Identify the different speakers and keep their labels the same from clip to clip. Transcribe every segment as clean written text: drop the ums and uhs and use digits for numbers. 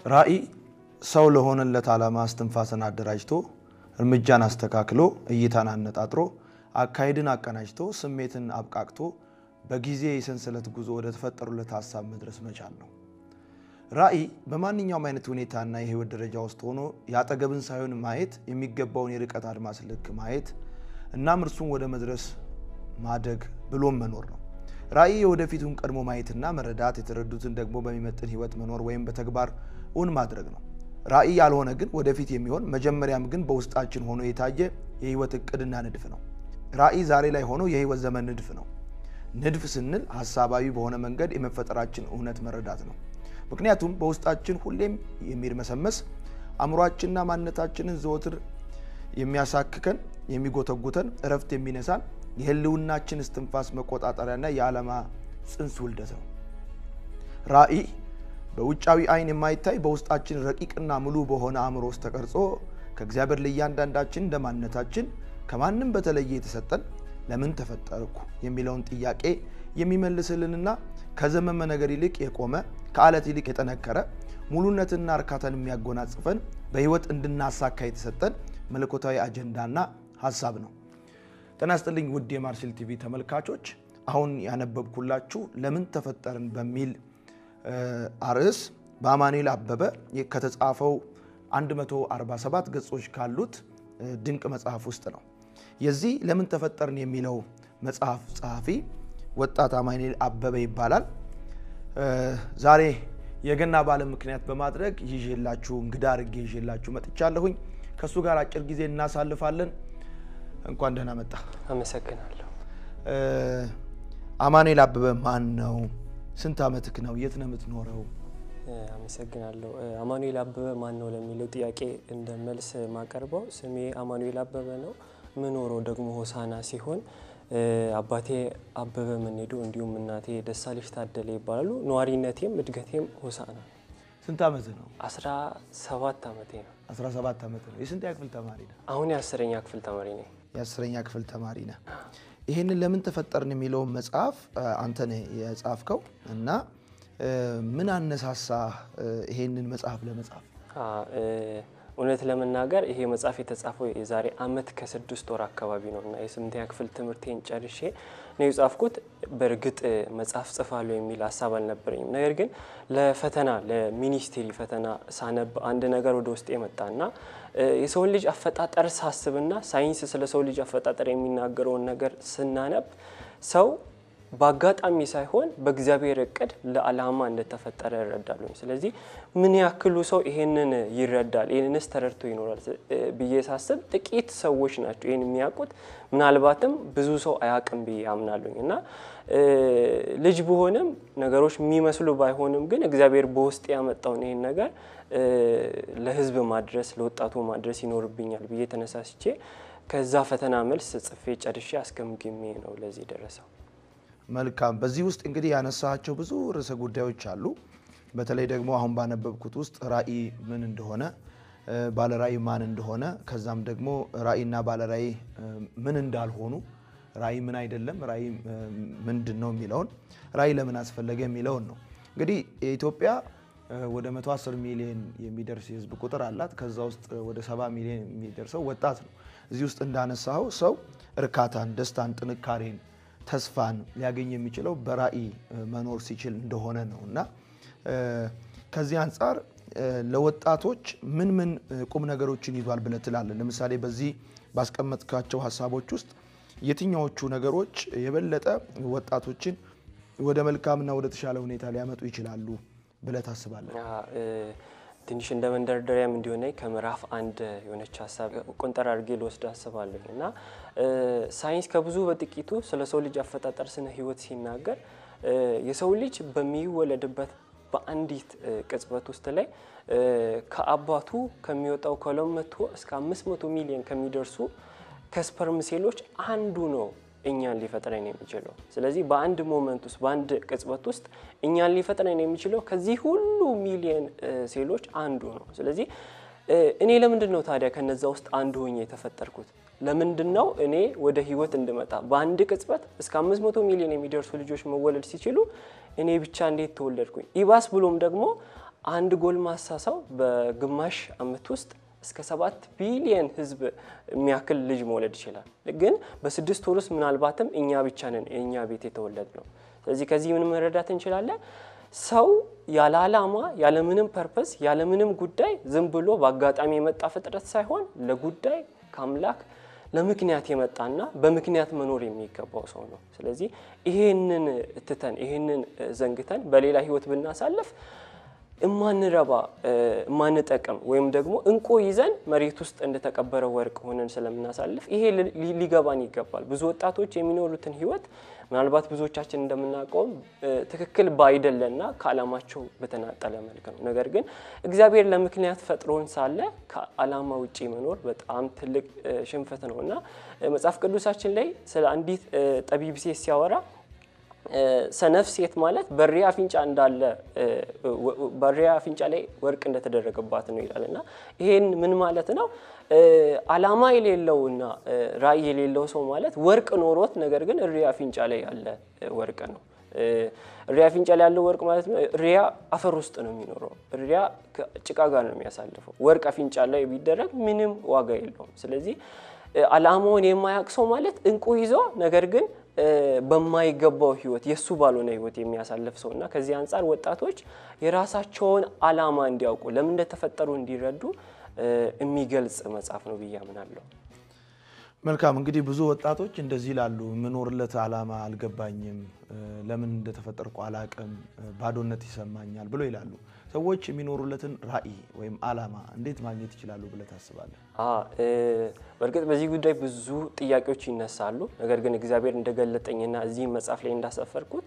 Speaker 1: ራእይ ሰው ለሆነለት ዓላማ አስተንፋስን አደራጅቶ እርምጃን አስተካክሎ እይታን አነጣጥሮ አካሄድን አቀናጅቶ ስሜትን አብቃቅቶ በጊዜ የሰንሰለት ጉዞ ወደ ተፈጠሩለት ሐሳብ መድረስ መቻል ነው። ራእይ በማንኛውም አይነት ሁኔታና የህይወት ደረጃ ውስጥ ሆኖ ያጠገብን ሳይሆን ማየት የሚገባውን የርቀት አድማስ ልክ ማየት እና እርሱን ወደ መድረስ ማደግ ብሎም መኖር ነው። ራእይ የወደፊቱን ቀድሞ ማየትና መረዳት የተረዱትን ደግሞ በሚመጥን ህይወት መኖር ወይም በተግባር ኡን ማድረግ ነው። ራእይ ያልሆነ ግን ወደፊት የሚሆን መጀመሪያም ግን በውስጣችን ሆኖ የታየ የህይወት እቅድና ንድፍ ነው። ራእይ ዛሬ ላይ ሆኖ የህይወት ዘመን ንድፍ ነው። ንድፍ ስንል ሐሳባዊ በሆነ መንገድ የመፈጠራችን እውነት መረዳት ነው። ምክንያቱም በውስጣችን ሁሌም የሚርመሰመስ አእምሮአችንና ማንነታችንን ዘወትር የሚያሳክከን የሚጎተጉተን እረፍት የሚነሳን የህልውናችን እስትንፋስ መቆጣጠሪያና የዓላማ ጽንስ ውልደት ነው። ራእይ በውጫዊ አይን የማይታይ በውስጣችን ረቂቅና ሙሉ በሆነ አእምሮ ውስጥ ተቀርጾ ከእግዚአብሔር ለእያንዳንዳችን እንደማንነታችን ከማንም በተለየ የተሰጠን ለምን ተፈጠርኩ የሚለውን ጥያቄ የሚመልስልንና ከዘመመ ነገር ይልቅ የቆመ ከአለት ይልቅ የጠነከረ ሙሉነትና እርካታን የሚያጎናጽፈን በህይወት እንድናሳካ የተሰጠን መለኮታዊ አጀንዳና ሐሳብ ነው። ጤና ይስጥልኝ ውድ የማርሴል ቲቪ ተመልካቾች፣ አሁን ያነበብኩላችሁ ለምን ተፈጠርን በሚል አርዕስ በአማኑኤል አበበ ከተጻፈው 147 ገጾች ካሉት ድንቅ መጽሐፍ ውስጥ ነው። የዚህ ለምን ተፈጠርን የሚለው መጽሐፍ ጸሐፊ ወጣት አማኑኤል አበበ ይባላል። ዛሬ የገና በዓል ምክንያት በማድረግ ይዤላችሁ እንግዳ አድርጌ ይዤላችሁ መጥቻለሁኝ። ከሱ ጋር አጭር ጊዜ እናሳልፋለን። እንኳን ደህና መጣ።
Speaker 2: አመሰግናለሁ።
Speaker 1: አማኑኤል አበበ ማን ነው? ስንት አመትክ ነው? የት ነው የምትኖረው?
Speaker 2: አመሰግናለሁ። አማኑኤል አበበ ማን ነው ለሚለው ጥያቄ እንደ መልስ ማቀርበው ስሜ አማኑኤል አበበ ነው። ምኖረው ደግሞ ሆሳና ሲሆን አባቴ አበበ ምንሄዱ እንዲሁም እናቴ ደሳለሽ ታደለ ይባላሉ። ነዋሪነቴም እድገቴም ሆሳና።
Speaker 1: ስንት አመት ነው?
Speaker 2: 17 አመቴ ነው።
Speaker 1: 17 አመት ነው። የስንተኛ ክፍል ተማሪ ነህ?
Speaker 2: አሁን የ10ኛ ክፍል ተማሪ ነኝ።
Speaker 1: የ10ኛ ክፍል ተማሪ ነህ። ይሄንን ለምን ተፈጠርን የሚለው መጽሐፍ አንተ ነህ የጻፍከው እና ምን አነሳሳ ይሄንን መጽሐፍ ለመጻፍ?
Speaker 2: እውነት ለመናገር ይሄ መጽሐፍ የተጻፈው የዛሬ አመት ከ6 ወር አካባቢ ነውና የ8ኛ ክፍል ትምህርቴን ጨርሼ ነው የጻፍኩት። በርግጥ መጽሐፍ ጽፋለሁ የሚል ሐሳብ አልነበረኝም። ነገር ግን ለፈተና ለሚኒስትሪ ፈተና ሳነብ አንድ ነገር ወደ ውስጥ የመጣና የሰው ልጅ አፈጣጠር ሳስብና ሳይንስ ስለ ሰው ልጅ አፈጣጠር የሚናገረው ነገር ስናነብ ሰው በአጋጣሚ ሳይሆን በእግዚአብሔር እቅድ ለዓላማ እንደተፈጠረ ይረዳሉ። ስለዚህ ምን ያክሉ ሰው ይሄንን ይረዳል ይሄንንስ ተረድቶ ይኖራል ብዬ ሳስብ ጥቂት ሰዎች ናቸው ይሄን የሚያውቁት። ምናልባትም ብዙ ሰው አያውቅም ብዬ አምናለሁና ልጅ በሆነም ነገሮች የሚመስሉ ባይሆንም ግን እግዚአብሔር በውስጥ ያመጣው ይሄን ነገር ለህዝብ ማድረስ ለወጣቱ ማድረስ ይኖርብኛል ብዬ ተነሳስቼ ከዛ ፈተና መልስ ጽፌ ጨርሼ አስገምግሜ ነው ለዚህ ደረሰው።
Speaker 1: መልካም። በዚህ ውስጥ እንግዲህ ያነሳቸው ብዙ ርዕሰ ጉዳዮች አሉ። በተለይ ደግሞ አሁን ባነበብኩት ውስጥ ራእይ ምን እንደሆነ ባለ ራእይ ማን እንደሆነ ከዛም ደግሞ ራእይና ባለ ራእይ ምን እንዳልሆኑ ራእይ ምን አይደለም ራእይ ምንድነው የሚለውን ራእይ ለምን አስፈለገ የሚለውን ነው። እንግዲህ ኢትዮጵያ ወደ 110 ሚሊዮን የሚደርስ የህዝብ ቁጥር አላት። ከዛ ውስጥ ወደ 70 ሚሊዮን የሚደርሰው ወጣት ነው። እዚህ ውስጥ እንዳነሳው ሰው እርካታን፣ ደስታን፣ ጥንካሬን ተስፋን ሊያገኝ የሚችለው በራእይ መኖር ሲችል እንደሆነ ነውና ከዚህ አንፃር ለወጣቶች ምን ቁም ነገሮችን ይዟል ብለህ ትላለህ? ለምሳሌ በዚህ ባስቀመጥካቸው ሐሳቦች ውስጥ የትኛዎቹ ነገሮች የበለጠ ወጣቶችን ወደ መልካምና ወደ ተሻለ ሁኔታ ሊያመጡ ይችላሉ ብለህ ታስባለህ?
Speaker 2: ትንሽ እንደ መንደርደሪያም እንዲሆነ ከምዕራፍ 1 የሆነች ሐሳብ ቆንጠር አድርጌ ልወስድ አስባለሁና ሳይንስ ከብዙ በጥቂቱ ስለ ሰው ልጅ አፈጣጠር ስነ ህይወት ሲናገር የሰው ልጅ በሚወለድበት በአንዲት ቅጽበት ውስጥ ላይ ከአባቱ ከሚወጣው ከ200 እስከ 500 ሚሊዮን ከሚደርሱ ከስፐርም ሴሎች አንዱ ነው እኛን ሊፈጥረን የሚችለው። ስለዚህ በአንድ ሞመንት ውስጥ በአንድ ቅጽበት ውስጥ እኛን ሊፈጥረን የሚችለው ከዚህ ሁሉ ሚሊዮን ሴሎች አንዱ ነው። ስለዚህ እኔ ለምንድነው ታዲያ ከነዛ ውስጥ አንዱ ሆኜ የተፈጠርኩት? ለምንድነው እኔ ወደ ህይወት እንድመጣ በአንድ ቅጽበት እስከ 500 ሚሊዮን የሚደርሱ ልጆች መወለድ ሲችሉ እኔ ብቻ እንዴት ተወለድኩኝ? ኢባስ ብሎም ደግሞ አንድ ጎልማሳ ሰው በግማሽ ዓመት ውስጥ እስከ 7 ቢሊየን ህዝብ የሚያክል ልጅ መውለድ ይችላል። ግን በ6 ወር ውስጥ ምናልባትም እኛ ብቻ ነን የኛ ቤት የተወለድ ነው። ስለዚህ ከዚህ ምን መረዳት እንችላለን? ሰው ያለ ዓላማ ያለ ምንም ፐርፐስ ያለ ምንም ጉዳይ ዝም ብሎ በአጋጣሚ የመጣ ፍጥረት ሳይሆን ለጉዳይ ከአምላክ ለምክንያት የመጣና በምክንያት መኖር የሚገባው ሰው ነው። ስለዚህ ይሄንን ትተን ይሄንን ዘንግተን በሌላ ህይወት ብናሳልፍ እማንረባ እማንጠቅም ወይም ደግሞ እንቆ ይዘን መሬት ውስጥ እንደተቀበረ ወርቅ ሆነን ስለምናሳልፍ ይሄ ሊገባን ይገባል። ብዙ ወጣቶች የሚኖሩትን ህይወት ምናልባት ብዙዎቻችን እንደምናውቀው ትክክል ባይደለና ከዓላማቸው በተናጠለ መልኩ ነው። ነገር ግን እግዚአብሔር ለምክንያት ፈጥሮን ሳለ ከዓላማ ውጪ መኖር በጣም ትልቅ ሽንፈት ነውና መጽሐፍ ቅዱሳችን ላይ ስለ አንዲት ጠቢብ ሴት ሲያወራ ሰነፍ ሴት ማለት በሪያ አፍንጫ እንዳለ በሪያ አፍንጫ ላይ ወርቅ እንደተደረገባት ነው ይላልና ይሄን ምን ማለት ነው? ዓላማ የሌለውና ራዕይ የሌለው ሰው ማለት ወርቅ ኖሮት ነገር ግን ሪያ አፍንጫ ላይ ያለ ወርቅ ነው። ሪያ አፍንጫ ላይ ያለው ወርቅ ማለት ነው ሪያ አፈር ውስጥ ነው የሚኖረው። ሪያ ጭቃ ጋር ነው የሚያሳልፈው። ወርቅ አፍንጫ ላይ ቢደረግ ምንም ዋጋ የለውም። ስለዚህ ዓላማውን የማያውቅ ሰው ማለት እንቁ ይዞ ነገር ግን በማይገባው ህይወት የሱ ባልሆነ ህይወት የሚያሳልፍ ሰውና ከዚህ አንፃር ወጣቶች የራሳቸውን ዓላማ እንዲያውቁ ለምን እንደተፈጠሩ እንዲረዱ የሚገልጽ መጽሐፍ ነው ብዬ አምናለሁ።
Speaker 1: መልካም እንግዲህ ብዙ ወጣቶች እንደዚህ ይላሉ፣ ምኖርለት ዓላማ አልገባኝም፣ ለምን እንደተፈጠርኩ አላቅም፣ ባዶነት ይሰማኛል ብሎ ይላሉ። ሰዎች የሚኖሩለትን ራዕይ ወይም ዓላማ እንዴት ማግኘት ይችላሉ ብለህ ታስባለህ?
Speaker 2: በርግጥ በዚህ ጉዳይ ብዙ ጥያቄዎች ይነሳሉ። ነገር ግን እግዚአብሔር እንደገለጠኝና እዚህ መጽሐፍ ላይ እንዳሰፈርኩት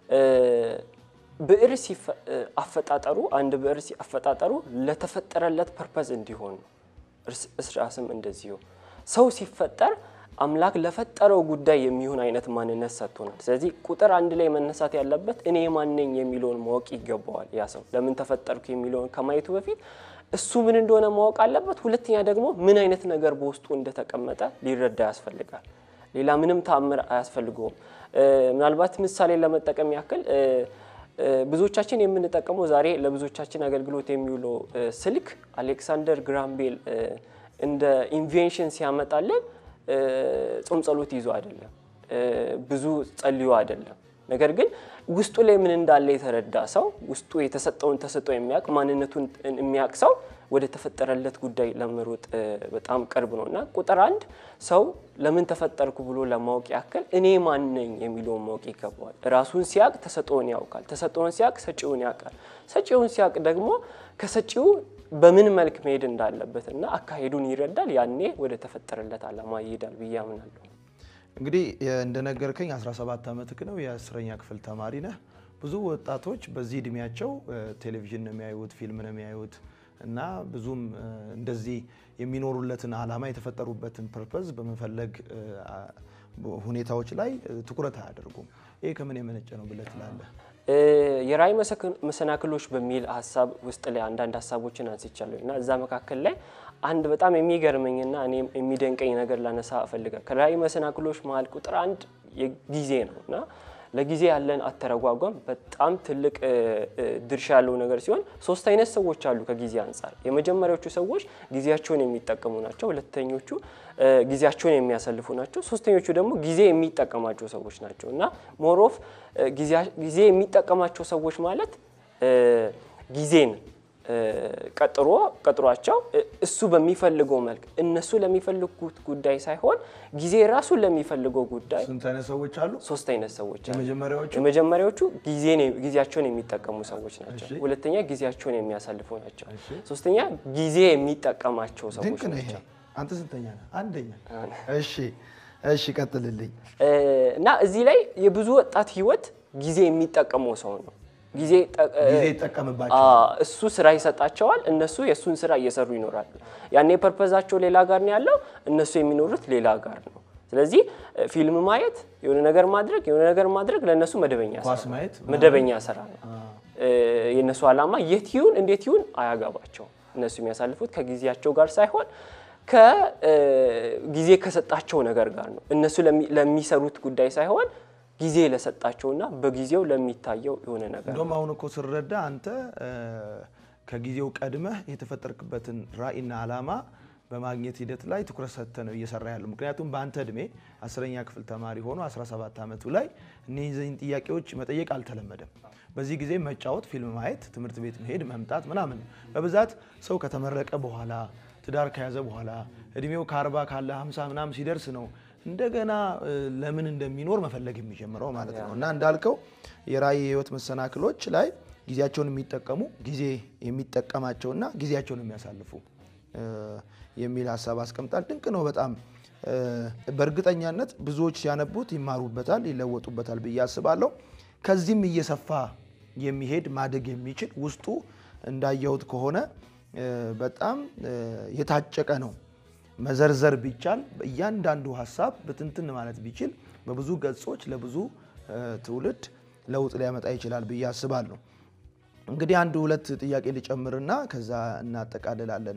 Speaker 2: ብዕር አፈጣጠሩ አንድ ብዕር አፈጣጠሩ ለተፈጠረለት ፐርፐዝ እንዲሆን እስራስም እንደዚሁ ሰው ሲፈጠር አምላክ ለፈጠረው ጉዳይ የሚሆን አይነት ማንነት ሰጥቶናል። ስለዚህ ቁጥር 1 ላይ መነሳት ያለበት እኔ ማን ነኝ የሚለውን ማወቅ ይገባዋል። ያ ሰው ለምን ተፈጠርኩ የሚለውን ከማየቱ በፊት እሱ ምን እንደሆነ ማወቅ አለበት። ሁለተኛ ደግሞ ምን አይነት ነገር በውስጡ እንደተቀመጠ ሊረዳ ያስፈልጋል። ሌላ ምንም ተአምር አያስፈልገውም። ምናልባት ምሳሌ ለመጠቀም ያክል ብዙዎቻችን የምንጠቀመው ዛሬ ለብዙዎቻችን አገልግሎት የሚውለው ስልክ አሌክሳንደር ግራም ቤል እንደ ኢንቬንሽን ሲያመጣልን ጾም ጸሎት ይዞ አይደለም፣ ብዙ ጸልዮ አይደለም። ነገር ግን ውስጡ ላይ ምን እንዳለ የተረዳ ሰው ውስጡ የተሰጠውን ተሰጥኦ የሚያውቅ ማንነቱን የሚያውቅ ሰው ወደ ተፈጠረለት ጉዳይ ለመሮጥ በጣም ቅርብ ነውና ቁጥር 1 ሰው ለምን ተፈጠርኩ ብሎ ለማወቅ ያክል እኔ ማን ነኝ የሚለውን ማወቅ ይገባዋል። ራሱን ሲያውቅ ተሰጥኦን ያውቃል። ተሰጥኦን ሲያውቅ ሰጪውን ያውቃል። ሰጪውን ሲያውቅ ደግሞ ከሰጪው በምን መልክ መሄድ እንዳለበትና አካሄዱን ይረዳል። ያኔ ወደ ተፈጠረለት ዓላማ ይሄዳል ብዬ አምናለሁ።
Speaker 1: እንግዲህ እንደነገርከኝ 17 ዓመትክ ነው፣ የ10ኛ ክፍል ተማሪ ነህ። ብዙ ወጣቶች በዚህ እድሜያቸው ቴሌቪዥን ነው የሚያዩት፣ ፊልም ነው የሚያዩት እና ብዙም እንደዚህ የሚኖሩለትን ዓላማ የተፈጠሩበትን ፐርፐዝ በመፈለግ ሁኔታዎች ላይ ትኩረት አያደርጉም። ይሄ ከምን የመነጨ ነው ብለህ ትላለህ?
Speaker 2: የራዕይ መሰናክሎች በሚል ሐሳብ ውስጥ ላይ አንዳንድ ሐሳቦችን አንስቻለሁና እዛ መካከል ላይ አንድ በጣም የሚገርመኝና እኔ የሚደንቀኝ ነገር ላነሳ እፈልጋለሁ። ከራዕይ መሰናክሎች መሃል ቁጥር 1 ጊዜ ነውና ለጊዜ ያለን አተረጓጓም በጣም ትልቅ ድርሻ ያለው ነገር ሲሆን ሶስት አይነት ሰዎች አሉ ከጊዜ አንፃር። የመጀመሪያዎቹ ሰዎች ጊዜያቸውን የሚጠቀሙ ናቸው። ሁለተኞቹ ጊዜያቸውን የሚያሳልፉ ናቸው። ሶስተኞቹ ደግሞ ጊዜ የሚጠቀማቸው ሰዎች ናቸውና ሞሮፍ ጊዜ የሚጠቀማቸው ሰዎች ማለት ጊዜን ቀጥሯቸው እሱ በሚፈልገው መልክ እነሱ ለሚፈልጉት ጉዳይ ሳይሆን ጊዜ ራሱ ለሚፈልገው ጉዳይ
Speaker 1: ስንት አይነት ሰዎች አሉ?
Speaker 2: ሶስት አይነት ሰዎች አሉ።
Speaker 1: የመጀመሪያዎቹ
Speaker 2: ጊዜያቸውን የሚጠቀሙ ሰዎች ናቸው። ሁለተኛ ጊዜያቸውን የሚያሳልፉ ናቸው። ሶስተኛ ጊዜ የሚጠቀማቸው ሰዎች ናቸው።
Speaker 1: አንተ ስንተኛ ነህ? አንደኛ። እሺ ቀጥልልኝ።
Speaker 2: እና እዚህ ላይ የብዙ ወጣት ህይወት ጊዜ የሚጠቀመው ሰው ነው። ጊዜ
Speaker 1: ይጠቀምባቸው
Speaker 2: እሱ ስራ ይሰጣቸዋል። እነሱ የሱን ስራ እየሰሩ ይኖራሉ። ያኔ ፐርፐዛቸው ሌላ ጋር ነው ያለው፣ እነሱ የሚኖሩት ሌላ ጋር ነው። ስለዚህ ፊልም ማየት የሆነ ነገር ማድረግ ለነሱ መደበኛ ስራ ነው። የነሱ ዓላማ የት ይሁን እንዴት ይሁን አያገባቸው። እነሱ የሚያሳልፉት ከጊዜያቸው ጋር ሳይሆን ከጊዜ ከሰጣቸው ነገር ጋር ነው። እነሱ ለሚሰሩት ጉዳይ ሳይሆን ጊዜ ለሰጣቸውና በጊዜው ለሚታየው የሆነ ነገር
Speaker 1: እንደውም አሁን እኮ ስረዳ አንተ ከጊዜው ቀድመህ የተፈጠርክበትን ራዕይና ዓላማ በማግኘት ሂደት ላይ ትኩረት ሰጥተህ ነው እየሰራ ያለው። ምክንያቱም በአንተ እድሜ 10ኛ ክፍል ተማሪ ሆኖ 17 ዓመቱ ላይ እነዚህን ጥያቄዎች መጠየቅ አልተለመደም። በዚህ ጊዜ መጫወት፣ ፊልም ማየት፣ ትምህርት ቤት መሄድ፣ መምጣት ምናምን በብዛት ሰው ከተመረቀ በኋላ ትዳር ከያዘ በኋላ እድሜው ከ40 ካለ 50 ምናምን ሲደርስ ነው እንደገና ለምን እንደሚኖር መፈለግ የሚጀምረው ማለት ነው። እና እንዳልከው የራዕይ ህይወት መሰናክሎች ላይ ጊዜያቸውን የሚጠቀሙ ጊዜ የሚጠቀማቸውና ጊዜያቸውን የሚያሳልፉ የሚል ሐሳብ አስቀምጣል። ድንቅ ነው በጣም በእርግጠኛነት ብዙዎች ሲያነቡት ይማሩበታል፣ ይለወጡበታል ብዬ አስባለሁ። ከዚህም እየሰፋ የሚሄድ ማደግ የሚችል ውስጡ እንዳየሁት ከሆነ በጣም የታጨቀ ነው። መዘርዘር ቢቻል እያንዳንዱ ሐሳብ በትንትን ማለት ቢችል በብዙ ገጾች ለብዙ ትውልድ ለውጥ ሊያመጣ ይችላል ብዬ አስባለሁ። እንግዲህ አንድ ሁለት ጥያቄ ልጨምርና ከዛ እናጠቃልላለን።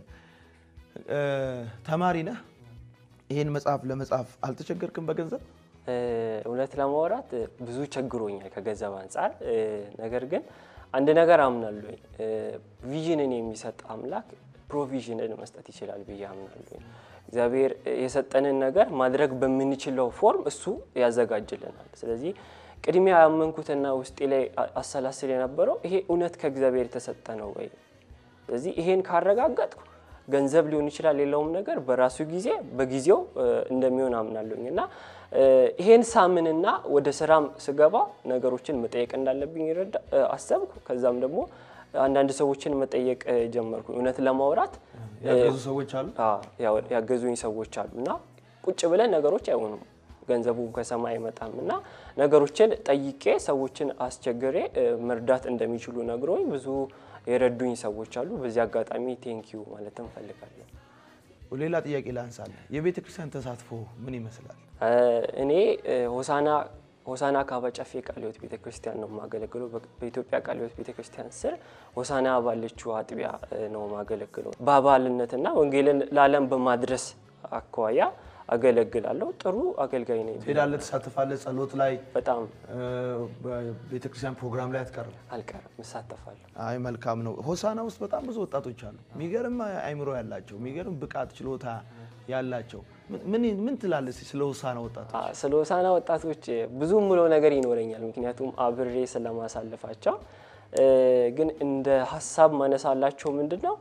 Speaker 1: ተማሪ ነህ? ይሄን መጽሐፍ ለመጻፍ አልተቸገርክም በገንዘብ?
Speaker 2: እውነት ለማውራት ብዙ ቸግሮኛል ከገንዘብ አንፃር። ነገር ግን አንድ ነገር አምናለሁ፣ ቪዥንን የሚሰጥ አምላክ ፕሮቪዥንን መስጠት ይችላል ብዬ አምናለሁ። እግዚአብሔር የሰጠንን ነገር ማድረግ በምንችለው ፎርም እሱ ያዘጋጅልናል። ስለዚህ ቅድሚያ ያመንኩትና ውስጤ ላይ አሰላስል የነበረው ይሄ እውነት ከእግዚአብሔር የተሰጠ ነው ወይ? ስለዚህ ይሄን ካረጋጋጥኩ ገንዘብ ሊሆን ይችላል ሌላውም ነገር በራሱ ጊዜ በጊዜው እንደሚሆን አምናለሁኝና ይሄን ሳምንና ወደ ስራም ስገባ ነገሮችን መጠየቅ እንዳለብኝ አሰብኩ። ከዛም ደግሞ አንዳንድ ሰዎችን መጠየቅ ጀመርኩ። እውነት ለማውራት
Speaker 1: ያገዙ ሰዎች አሉ።
Speaker 2: ያገዙኝ ሰዎች አሉና ቁጭ ብለን ነገሮች አይሆኑም፣ ገንዘቡ ከሰማይ አይመጣምና ነገሮችን ጠይቄ ሰዎችን አስቸግሬ መርዳት እንደሚችሉ ነግሮኝ ብዙ የረዱኝ ሰዎች አሉ። በዚህ አጋጣሚ ቴንኪዩ ማለት እንፈልጋለን።
Speaker 1: ሌላ ጥያቄ ላንሳለህ። የቤተ ክርስቲያን ተሳትፎ ምን ይመስላል?
Speaker 2: እኔ ሆሳና ካባጨፌ ቃለ ሕይወት ቤተክርስቲያን ነው ማገለግለው። በኢትዮጵያ ቃለ ሕይወት ቤተክርስቲያን ስር ሆሳና ባለችው አጥቢያ ነው ማገለግለው። በአባልነትና ወንጌልን ለዓለም በማድረስ አኳያ አገለግላለሁ። ጥሩ አገልጋይ ነኝ።
Speaker 1: ሄዳለህ፣ ተሳትፋለህ? ጸሎት ላይ
Speaker 2: በጣም
Speaker 1: በቤተክርስቲያን ፕሮግራም ላይ
Speaker 2: አልቀርም፣ እሳተፋለሁ።
Speaker 1: አይ መልካም ነው። ሆሳና ውስጥ በጣም ብዙ ወጣቶች አሉ፣ የሚገርም አይምሮ ያላቸው፣ የሚገርም ብቃት ችሎታ ያላቸው። ምን ትላለህ ስለ ሆሳና ወጣቶች?
Speaker 2: ስለ ሆሳና ወጣቶች ብዙ ምለው ነገር ይኖረኛል፣ ምክንያቱም አብሬ ስለማሳልፋቸው። ግን እንደ ሐሳብ ማነሳላቸው ምንድነው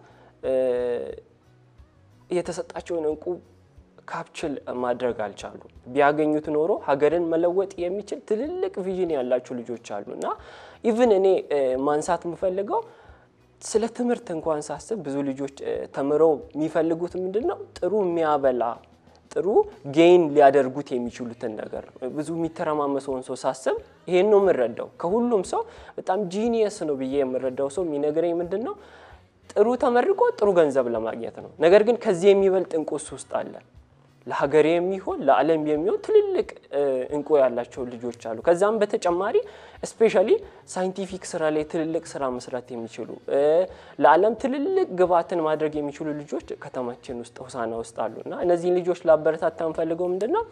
Speaker 2: የተሰጣቸውን እንቁ ካፕቸር ማድረግ አልቻሉ። ቢያገኙት ኖሮ ሀገርን መለወጥ የሚችል ትልልቅ ቪዥን ያላቸው ልጆች አሉና ኢቭን እኔ ማንሳት የምፈልገው ስለ ትምህርት እንኳን ሳስብ ብዙ ልጆች ተምረው የሚፈልጉት ምንድነው ጥሩ የሚያበላ ጥሩ ጌን ሊያደርጉት የሚችሉትን ነገር ነው። ብዙ የሚተረማመሰውን ሰው ሳስብ ይሄን ነው የምረዳው። ከሁሉም ሰው በጣም ጂኒየስ ነው ብዬ የምረዳው ሰው የሚነግረኝ ምንድነው ጥሩ ተመርቆ ጥሩ ገንዘብ ለማግኘት ነው። ነገር ግን ከዚህ የሚበልጥ እንቁ ውስጥ አለ። ለሀገር የሚሆን ለዓለም የሚሆን ትልልቅ እንቁ ያላቸው ልጆች አሉ። ከዛም በተጨማሪ ስፔሻሊ ሳይንቲፊክ ስራ ላይ ትልልቅ ስራ መስራት የሚችሉ ለዓለም ትልልቅ ግባትን ማድረግ የሚችሉ ልጆች ከተማችን ውስጥ ሆሳና ውስጥ አሉና እነዚህ ልጆች ላበረታታ እንፈልገው ምንድነው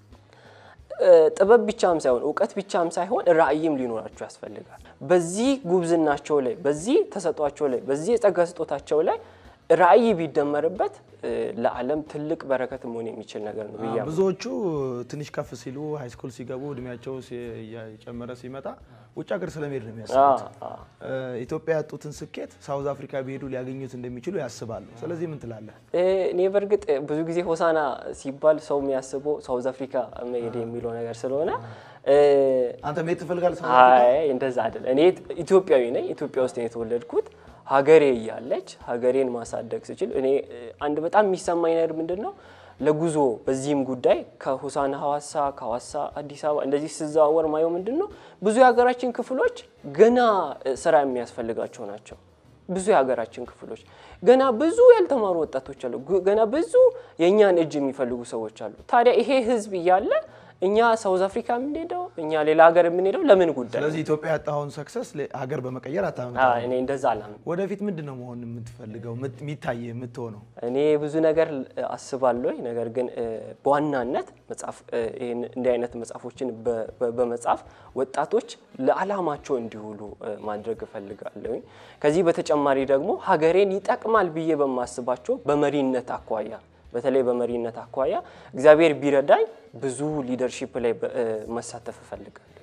Speaker 2: ጥበብ ብቻም ሳይሆን ዕውቀት ብቻም ሳይሆን ራዕይም ሊኖራቸው ያስፈልጋል። በዚህ ጉብዝናቸው ላይ በዚህ ተሰጧቸው ላይ በዚህ የጸጋ ስጦታቸው ላይ ራዕይ ቢደመርበት ለዓለም ትልቅ በረከት መሆን የሚችል ነገር ነው ብዬ
Speaker 1: ብዙዎቹ ትንሽ ከፍ ሲሉ ሃይ ስኩል ሲገቡ እድሜያቸው እየጨመረ ሲመጣ ውጭ ሀገር ስለሚሄድ ነው የሚያስቡት። ኢትዮጵያ ያጡትን ስኬት ሳውዝ አፍሪካ ቢሄዱ ሊያገኙት እንደሚችሉ ያስባሉ። ስለዚህ ምን ትላለህ?
Speaker 2: እኔ በርግጥ ብዙ ጊዜ ሆሳና ሲባል ሰው የሚያስበው ሳውዝ አፍሪካ መሄድ የሚለው ነገር ስለሆነ
Speaker 1: አንተ መሄድ ትፈልጋለህ? ሳውዝ አፍሪካ?
Speaker 2: አይ እንደዛ አይደለም። እኔ ኢትዮጵያዊ ነኝ። ኢትዮጵያ ውስጥ ነው የተወለድኩት። ሀገሬ ያለች ሀገሬን ማሳደግ ስችል እኔ አንድ በጣም የሚሰማኝ ነገር ምንድነው ለጉዞ በዚህም ጉዳይ ከሆሳና ሐዋሳ ከሐዋሳ አዲስ አበባ እንደዚህ ሲዛወር ማየው ምንድነው ብዙ የሀገራችን ክፍሎች ገና ስራ የሚያስፈልጋቸው ናቸው። ብዙ የሀገራችን ክፍሎች ገና ብዙ ያልተማሩ ወጣቶች አሉ። ገና ብዙ የኛን እጅ የሚፈልጉ ሰዎች አሉ። ታዲያ ይሄ ህዝብ ያለ እኛ ሳውዝ አፍሪካ የምንሄደው እኛ ሌላ ሀገር የምንሄደው ለምን ጉዳይ
Speaker 1: ስለዚህ ኢትዮጵያ ያጣውን ሰክሰስ ሀገር በመቀየር አታመጣ
Speaker 2: እኔ እንደዛ አላምን
Speaker 1: ወደፊት ምንድነው መሆን የምትፈልገው የሚታይ የምትሆነው
Speaker 2: እኔ ብዙ ነገር አስባለሁ ነገር ግን በዋናነት መጽሐፍ እንዲህ አይነት መጽሐፎችን በመጽሐፍ ወጣቶች ለዓላማቸው እንዲውሉ ማድረግ እፈልጋለሁ ከዚህ በተጨማሪ ደግሞ ሀገሬን ይጠቅማል ብዬ በማስባቸው በመሪነት አኳያ በተለይ በመሪነት አኳያ እግዚአብሔር ቢረዳኝ ብዙ ሊደርሺፕ ላይ መሳተፍ እፈልጋለሁ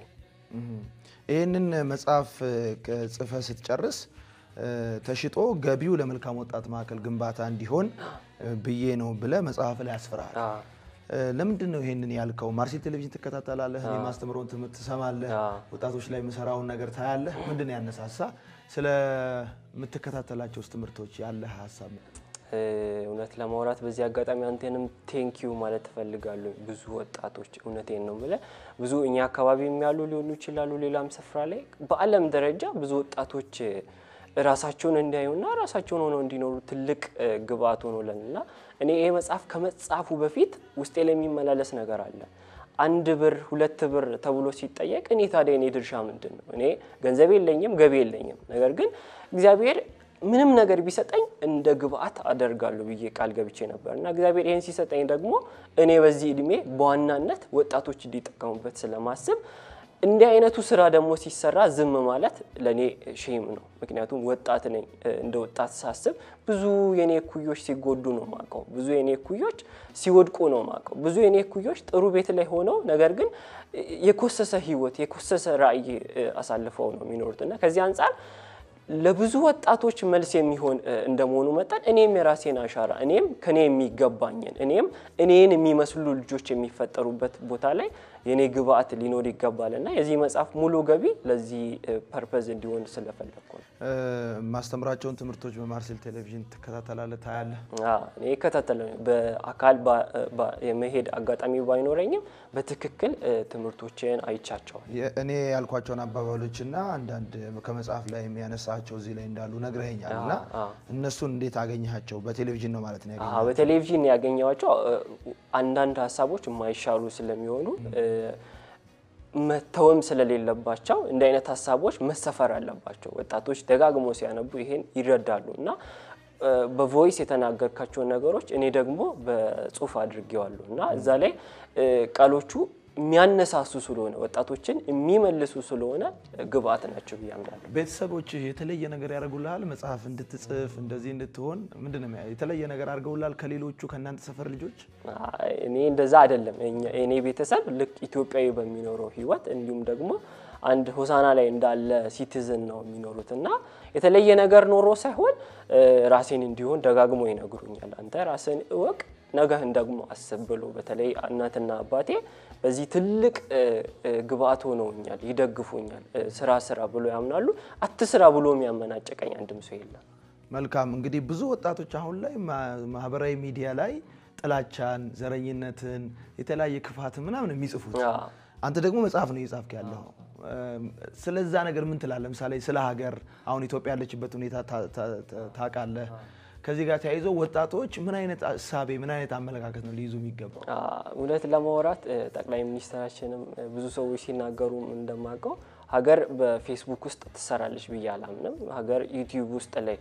Speaker 1: ይሄንን መጽሐፍ ጽፈ ስትጨርስ ተሽጦ ገቢው ለመልካም ወጣት ማዕከል ግንባታ እንዲሆን ብዬ ነው ብለ መጽሐፍ ላይ ያስፈራል ለምንድን ነው ይሄንን ያልከው ማርሴል ቴሌቪዥን ተከታተላለህ እኔ ማስተምሮን ትምህርት ሰማለህ ወጣቶች ላይ መሰራውን ነገር ታያለህ ምንድነው ያነሳሳ ስለ ምትከታተላቸው ትምህርቶች ያለ ሐሳብ
Speaker 2: እውነት ለማውራት በዚህ አጋጣሚ አንተንም ቴንኪዩ ማለት ፈልጋለሁ ብዙ ወጣቶች እውነቴን ነው ማለት ብዙ እኛ አካባቢ የሚያሉ ሊሆኑ ይችላሉ ሌላም ስፍራ ላይ በአለም ደረጃ ብዙ ወጣቶች ራሳቸውን እንዲያዩና ራሳቸውን ሆነው እንዲኖሩ ትልቅ ግብአት ሆኖልንና እኔ ይሄ መጽሐፍ ከመጻፉ በፊት ውስጤ ላይ የሚመላለስ ነገር አለ 1 ብር 2 ብር ተብሎ ሲጠየቅ እኔ ታዲያ እኔ ድርሻ ምንድነው እኔ ገንዘብ የለኝም ገቢ የለኝም ነገር ግን እግዚአብሔር ምንም ነገር ቢሰጠኝ እንደ ግብአት አደርጋለሁ ብዬ ቃል ገብቼ ነበርና እግዚአብሔር ይሄን ሲሰጠኝ ደግሞ እኔ በዚህ እድሜ በዋናነት ወጣቶች እንዲጠቀሙበት ስለማስብ እንዲህ አይነቱ ስራ ደግሞ ሲሰራ ዝም ማለት ለኔ ሼም ነው ምክንያቱም ወጣት ነኝ እንደ ወጣት ሳስብ ብዙ የኔ ኩዮች ሲጎዱ ነው ማቀው ብዙ የኔ ኩዮች ሲወድቁ ነው ማቀው ብዙ የኔ ኩዮች ጥሩ ቤት ላይ ሆነው ነገር ግን የኮሰሰ ህይወት የኮሰሰ ራእይ አሳልፈው ነው የሚኖሩትና ከዚህ አንፃር ለብዙ ወጣቶች መልስ የሚሆን እንደመሆኑ መጣን እኔም የራሴን አሻራ እኔም ከኔ የሚገባኝን እኔን የሚመስሉ ልጆች የሚፈጠሩበት ቦታ ላይ የኔ ግብአት ሊኖር ይገባልና የዚህ መጽሐፍ ሙሉ ገቢ ለዚህ ፐርፐዝ እንዲሆን ስለፈለኩ
Speaker 1: ማስተምራቸውን ትምህርቶች በማርሴል ቴሌቪዥን ተከታተላለህ ታያለህ
Speaker 2: እኔ ከተተለው በአካል የመሄድ አጋጣሚ ባይኖረኝም በትክክል ትምህርቶችን አይቻቸዋል
Speaker 1: እኔ ያልኳቸውን አባባሎችና አንዳንድ ከመጽሐፍ ላይ የሚያነሳቸው እዚህ ላይ እንዳሉ ነግረኛልና እነሱን እንዴት አገኘሃቸው በቴሌቪዥን ነው ማለት ነው
Speaker 2: ያገኘው በቴሌቪዥን ያገኘዋቸው አንዳንድ ሐሳቦች የማይሻሉ ስለሚሆኑ መተወም ስለሌለባቸው እንደ አይነት ሐሳቦች መሰፈር አለባቸው ወጣቶች ደጋግሞ ሲያነቡ ይሄን ይረዳሉና በቮይስ የተናገርካቸው ነገሮች እኔ ደግሞ በጽሁፍ አድርጌዋለሁና እዛ ላይ ቃሎቹ የሚያነሳሱ ስለሆነ ወጣቶችን የሚመልሱ ስለሆነ ግብአት ናቸው ያምናሉ
Speaker 1: ቤተሰቦች የተለየ ነገር ያደርጉልሃል መጽሐፍ እንድትጽፍ እንደዚህ እንድትሆን ምንድነው የተለየ ነገር አድርገውልሃል ከሌሎቹ ከናንተ ሰፈር ልጆች
Speaker 2: እኔ እንደዛ አይደለም እኔ ቤተሰብ ልክ ኢትዮጵያዊ በሚኖረው ህይወት እንዲሁም ደግሞ አንድ ሆሳና ላይ እንዳለ ሲቲዝን ነው የሚኖሩትና የተለየ ነገር ኖሮ ሳይሆን ራሴን እንዲሆን ደጋግሞ ይነግሩኛል አንተ ራስን እወቅ ነገህን ደግሞ አስብ ብሎ በተለይ እናትና አባቴ በዚህ ትልቅ ግብአት ሆነውኛል ይደግፉኛል ስራ ብሎ ያምናሉ አትስራ ብሎ የሚያመናጨቀኝ አንድም ሰው የለም
Speaker 1: መልካም እንግዲህ ብዙ ወጣቶች አሁን ላይ ማህበራዊ ሚዲያ ላይ ጥላቻን ዘረኝነትን የተለያየ ክፋት ምናምን የሚጽፉት አንተ ደግሞ መጽሐፍ ነው ይጻፍክ ያለው ስለዛ ነገር ምን ትላለህ ለምሳሌ ስለ ሀገር አሁን ኢትዮጵያ ያለችበት ሁኔታ ታቃለህ ከዚህ ጋር ተያይዞ ወጣቶች ምን አይነት ሐሳብ ምን አይነት አመለካከት ነው ሊይዙ የሚገባው
Speaker 2: እውነት ለማውራት ጠቅላይ ሚኒስትራችንም ብዙ ሰዎች ሲናገሩ እንደማቀው ሀገር በፌስቡክ ውስጥ ትሰራለች ብያላምንም ሀገር ዩቲዩብ ውስጥ ላይ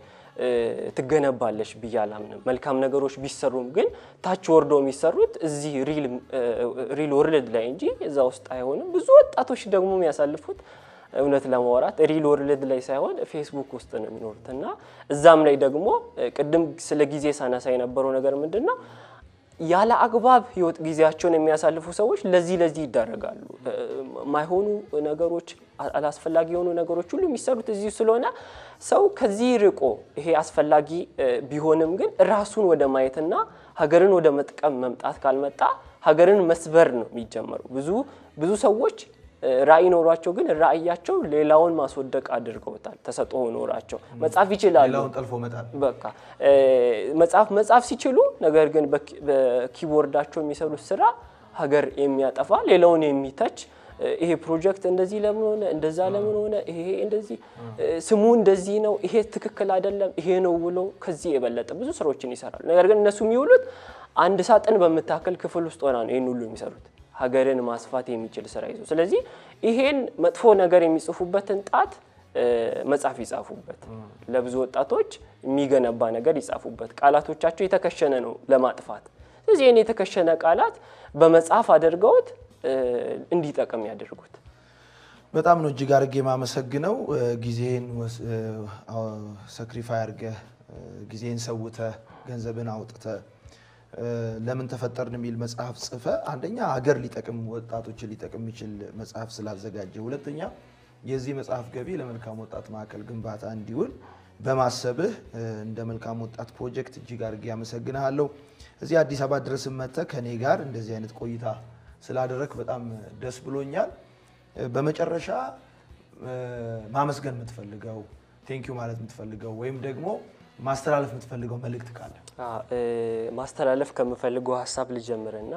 Speaker 2: ትገነባለች ብያላምንም መልካም ነገሮች ቢሰሩም ግን ታች ወርዶ የሚሰሩት እዚህ ሪል ወርልድ ላይ እንጂ እዛ ውስጥ አይሆንም ብዙ ወጣቶች ደግሞ የሚያሳልፉት እውነት ለማውራት ሪል ወርልድ ላይ ሳይሆን ፌስቡክ ውስጥ ነው የሚኖሩትና እዛም ላይ ደግሞ ቅድም ስለ ጊዜ ሳናሳ የነበረው ነገር ምንድነው ያለ አግባብ ህይወት ጊዜያቸውን የሚያሳልፉ ሰዎች ለዚህ ይዳረጋሉ ማይሆኑ ነገሮች አላስፈላጊ የሆኑ ነገሮች ሁሉ የሚሰሩት እዚህ ስለሆነ ሰው ከዚህ ርቆ ይሄ አስፈላጊ ቢሆንም ግን ራሱን ወደ ማየትና ሀገርን ወደ መጥቀም መምጣት ካልመጣ ሀገርን መስበር ነው የሚጀምረው ብዙ ሰዎች ራእይ ኖሯቸው ግን ራእያቸው ሌላውን ማስወደቅ አድርገውታል ተሰጥኦ ኖራቸው መጻፍ ይችላሉ
Speaker 1: ሌላውን ጠልፎ መጣል
Speaker 2: በቃ መጻፍ ሲችሉ ነገር ግን በኪቦርዳቸው የሚሰሩት ስራ ሀገር የሚያጠፋ ሌላውን የሚተች ይሄ ፕሮጀክት እንደዚህ ለምን ሆነ እንደዛ ለምን ሆነ ይሄ እንደዚህ ስሙ እንደዚህ ነው ይሄ ትክክል አይደለም ይሄ ነው ብሎ ከዚህ የበለጠ ብዙ ስራዎችን ይሰራሉ ነገር ግን እነሱ የሚውሉት አንድ ሳጥን በመታከል ክፍል ውስጥ ሆና ነው ይሄን ሁሉ የሚሰሩት ሀገርን ማስፋት የሚችል ስራ ይዞ ስለዚህ ይሄን መጥፎ ነገር የሚጽፉበትን ጣት መጻፍ ይጻፉበት ለብዙ ወጣቶች የሚገነባ ነገር ይጻፉበት ቃላቶቻቸው የተከሸነ ነው ለማጥፋት ስለዚህ እኔ የተከሸነ ቃላት በመጻፍ አድርገውት እንዲጠቀም ያደርጉት
Speaker 1: በጣም ነው እጅግ አርጌ ማመሰግነው ጊዜን ሳክሪፋይ አርገ ጊዜን ሰውተ ገንዘብን አውጥተ ለምን ተፈጠርን የሚል መጽሐፍ ጽፈ አንደኛ ሀገር ሊጠቅም ወጣቶችን ሊጠቅም የሚችል መጽሐፍ ስላዘጋጀ ሁለተኛ የዚህ መጽሐፍ ገቢ ለመልካም ወጣት ማዕከል ግንባታ እንዲውል በማሰብህ እንደ መልካም ወጣት ፕሮጀክት እጅግ አርጌ ያመሰግናለሁ እዚህ አዲስ አበባ ድረስ መጥተ ከኔ ጋር እንደዚህ አይነት ቆይታ ስላደረክ በጣም ደስ ብሎኛል በመጨረሻ ማመስገን የምትፈልገው ቴንክ ዩ ማለት የምትፈልገው ወይም ደግሞ ማስተላለፍ የምትፈልገው መልእክት ካለ
Speaker 2: ማስተላለፍ ከምፈልገው ሐሳብ ልጀምርና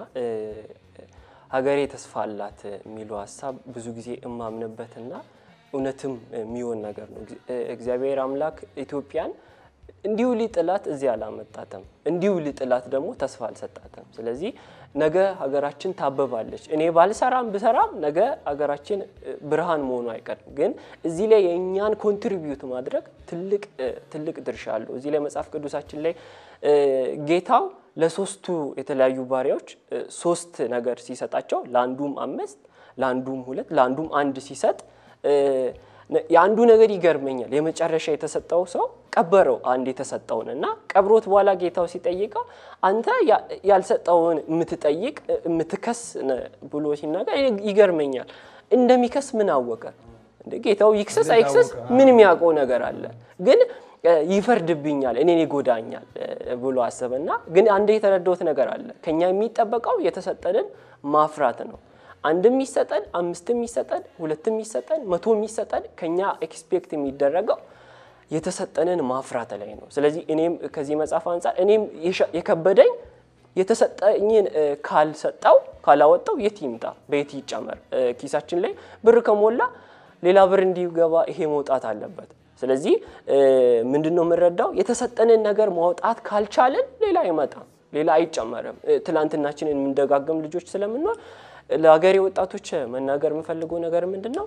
Speaker 2: ሀገሬ ተስፋ አላት የሚለው ሐሳብ ብዙ ጊዜ እማምንበትና እውነትም የሚሆን ነገር ነው እግዚአብሔር አምላክ ኢትዮጵያን እንዲሁ ሊጥላት እዚህ አላመጣተም እንዲሁ ሊጥላት ደግሞ ተስፋ አልሰጣተም ስለዚህ ነገ ሀገራችን ታበባለች እኔ ባልሰራም ብሰራም ነገ ሀገራችን ብርሃን መሆኑ አይቀርም ግን እዚህ ላይ የኛን ኮንትሪቢዩት ማድረግ ትልቅ ድርሻ አለው እዚህ ላይ መጽሐፍ ቅዱሳችን ላይ ጌታው ለሶስቱ የተለያዩ ባሪያዎች ሶስት ነገር ሲሰጣቸው ለአንዱም 5 ለአንዱም 2 ለአንዱም 1 ሲሰጥ ያንዱ ነገር ይገርመኛል የመጨረሻ የተሰጠው ሰው ቀበረው አንድ የተሰጠውንና ቀብሮት በኋላ ጌታው ሲጠይቀው አንተ ያልሰጠውን የምትጠይቅ የምትከስ ብሎ ሲናገር ይገርመኛል እንደሚከስ ምን አወቀ እንደ ጌታው ይክሰስ አይክሰስ ምን የሚያውቀው ነገር አለ ግን ይፈርድብኛል እኔን ይጎዳኛል ብሎ አሰበና ግን አንዴ የተረዳውት ነገር አለ ከኛ የሚጠበቀው የተሰጠንን ማፍራት ነው አንድም ይሰጠን አምስትም ይሰጠን ሁለትም ይሰጠን መቶም ይሰጠን ከኛ ኤክስፔክት የሚደረገው የተሰጠንን ማፍራት ላይ ነው ስለዚህ እኔም ከዚህ መጽሐፍ አንፃር እኔም የከበደኝ የተሰጠኝን ካላወጣው የት ይምጣ በየት ይጨመር ኪሳችን ላይ ብር ከሞላ ሌላ ብር እንዲገባ ይሄ መውጣት አለበት ስለዚህ ምንድነው መረዳው የተሰጠንን ነገር ማውጣት ካልቻለን ሌላ አይመጣም ሌላ አይጨመርም ትላንትናችንን እንደጋገም ልጆች ስለምንኖር ለሀገሬ ወጣቶች መናገር የምፈልገው ነገር ምንድነው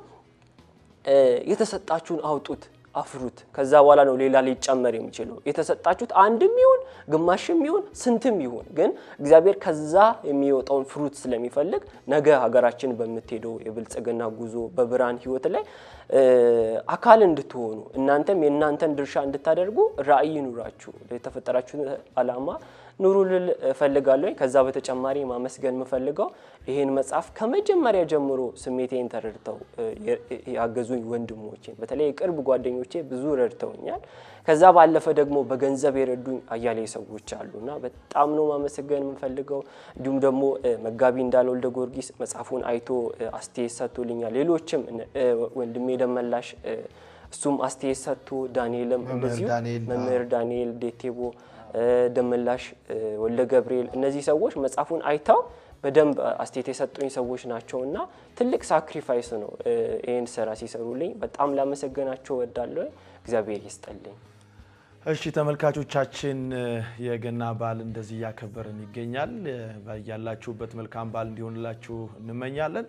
Speaker 2: የተሰጣችሁን አውጡት አፍሩት ከዛ በኋላ ነው ሌላ ሊጨመር የሚችለው የተሰጣችሁት አንድም ይሁን ግማሽም ይሁን ስንትም ይሁን ግን እግዚአብሔር ከዛ የሚወጣውን ፍሩት ስለሚፈልግ ነገ ሀገራችን በመትሄደው የብልጽግና ጉዞ በብርሃን ህይወት ላይ አካል እንድትሆኑ እናንተም የናንተን ድርሻ እንድታደርጉ ራእይ ኑራችሁ የተፈጠራችሁ አላማ ኑሩል ፈልጋለሁ ከዛ በተጨማሪ ማመስገን መፈልገው ይሄን መጽሐፍ ከመጀመሪያ ጀምሮ ስሜቴን ተረድተው ያገዙኝ ወንድሞቼ በተለይ ቅርብ ጓደኞቼ ብዙ ረድተውኛል ከዛ ባለፈ ደግሞ በገንዘብ የረዱኝ አያሌ ሰዎች አሉና በጣም ነው ማመስገን መፈልገው እንዲሁም ደግሞ መጋቢ እንዳልወልደ ጊዮርጊስ መጽሐፉን አይቶ አስተያየት ሰጥቶልኛል ሌሎችም ወንድሜ ደመላሽ እሱም አስተያየት ሰጥቶ ዳንኤልም እንደዚሁ መምህር ዳንኤል ዴቴቦ ደመላሽ ወልደ ገብርኤል እነዚህ ሰዎች መጽሐፉን አይተው በደንብ አስተያየት የሰጡኝ ሰዎች ናቸውና ትልቅ ሳክሪፋይስ ነው ይሄን ስራ ሲሰሩልኝ በጣም ላመሰግናቸው ወዳለሁ እግዚአብሔር ይስጥልኝ
Speaker 1: እሺ ተመልካቾቻችን የገና በዓል እንደዚህ ያከበርን ይገኛል ያላችሁበት መልካም በዓል እንዲሆንላችሁ እንመኛለን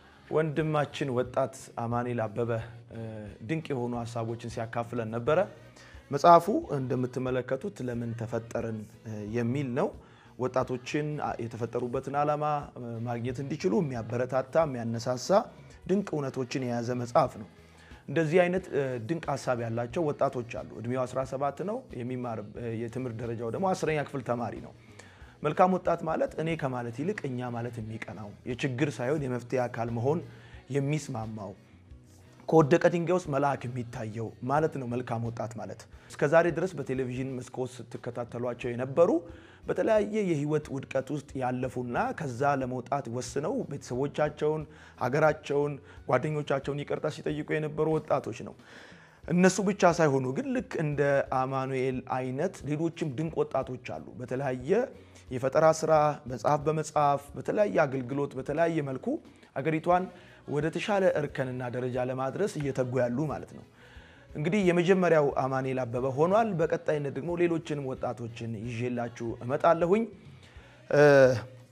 Speaker 1: ወንድማችን ወጣት አማኑኤል አበበ ድንቅ የሆኑ ሐሳቦችን ሲያካፍለን ነበር መጽሐፉ እንደምትመለከቱት ለምን ተፈጠርን የሚል ነው ወጣቶችን የተፈጠሩበትን ዓላማ ማግኘት እንዲችሉ የሚያበረታታ የሚያነሳሳ ድንቅ እውነቶችን የያዘ መጽሐፍ ነው እንደዚህ አይነት ድንቅ ሐሳብ ያላቸው ወጣቶች አሉ እድሜው 17 ነው የሚማር የትምህርት ደረጃው ደግሞ 10ኛ ክፍል ተማሪ ነው መልካም ወጣት ማለት እኔ ከማለት ይልቅ እኛ ማለት የሚቀናው የችግር ሳይሆን የመፍትሄ አካል መሆን የሚስማማው ከወደቀ ድንጋይ ውስጥ መልአክ የሚታየው ማለት ነው መልካም ወጣት ማለት እስከዛሬ ድረስ በቴሌቪዥን መስኮት ተከታተሏቸው የነበሩ በተለያየ የህይወት ውድቀት ውስጥ ያለፉና ከዛ ለመውጣት ወስነው ቤተሰቦቻቸውን ሀገራቸውን ጓደኞቻቸውን ይቅርታ ሲጠይቁ የነበሩ ወጣቶች ነው እነሱ ብቻ ሳይሆኑ ግን ልክ እንደ አማኑኤል አይነት ሌሎችም ድንቅ ወጣቶች አሉ በተለያየ የፈጠራ ስራ መጽሐፍ በመጽሐፍ በተለያየ አገልግሎት በተለያየ መልኩ ሀገሪቷን ወደ ተሻለ እርከንና ደረጃ ለማድረስ እየተጉ ያሉ ማለት ነው እንግዲህ የመጀመሪያው አማኑኤል አበበ ሆኗል በቀጣይነት ደግሞ ሌሎችንም ወጣቶችን ይዤላችሁ እመጣለሁኝ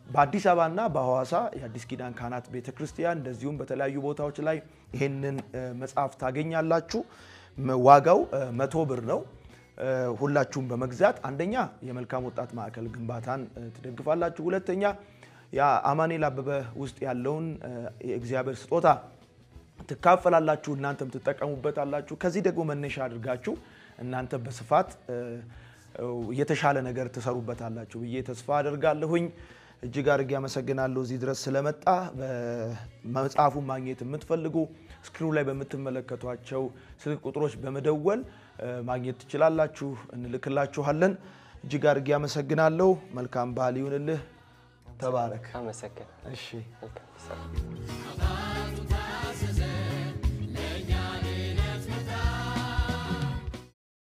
Speaker 1: በአዲስ አበባና በሐዋሳ የአዲስ ኪዳን ካህናት ቤተክርስቲያን እንደዚሁም በተለያዩ ቦታዎች ላይ ይሄንን መጽሐፍ ታገኛላችሁ። ዋጋው 100 ብር ነው። ሁላችሁም በመግዛት አንደኛ የመልካም ወጣት ማዕከል ግንባታን ትደግፋላችሁ፣ ሁለተኛ የአማኑኤል አበበ ውስጥ ያለውን የእግዚአብሔር ስጦታ ትካፈላላችሁ፣ እናንተም ትጠቀሙበታላችሁ። ከዚህ ደግሞ መነሻ አድርጋችሁ እናንተ በስፋት የተሻለ ነገር ትሰሩበታላችሁ ብዬ ተስፋ አደርጋለሁኝ። እጅግ አድርጌ አመሰግናለሁ እዚህ ድረስ ስለመጣ። መጽሐፉን ማግኘት የምትፈልጉ ስክሪኑ ላይ በምትመለከቷቸው ስልክ ቁጥሮች በመደወል ማግኘት ትችላላችሁ፣ እንልክላችኋለን። እጅግ አድርጌ አመሰግናለሁ። መልካም በዓል ይሁንልህ። ተባረክ።
Speaker 2: አመሰግናለሁ።
Speaker 1: እሺ።
Speaker 2: መልካም